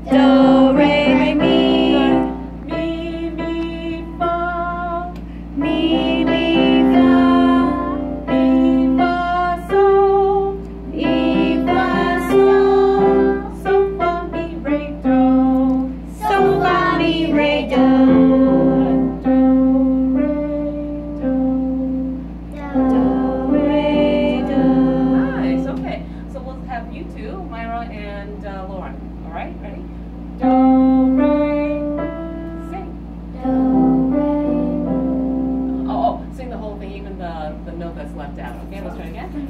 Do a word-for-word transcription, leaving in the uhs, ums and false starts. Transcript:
Do, re, mi, Mi, mi, fa. mi, mi, fa, Mi, fa, sol. mi, fa, sol, So, fa, mi, re, do. so, fa, mi, re, do. Do, re, do. Do, re, do. Nice. Okay. So we'll have you two, Myra and uh, Lauren. All right. Ready? Do, re, sing. Do, re. Oh, oh, sing the whole thing, even the the note that's left out. Okay. Let's try it again.